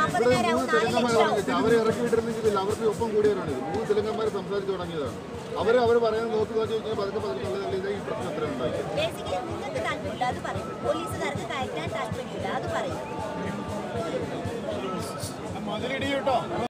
അവരെ ഇറക്കി വിട്ടിരുന്നെങ്കിൽ അവർക്ക് ഒപ്പം കൂടിയവരാണ്. 3 തെലുങ്കന്മാർ സംസാരിച്ചു തുടങ്ങിയതാണ്. അവർ പറയുന്നത് നോക്കി കഴിഞ്ഞാൽ പതുക്കെ ഈ പ്രശ്നം എത്ര ഉണ്ടായി. പോലീസുകാർക്ക്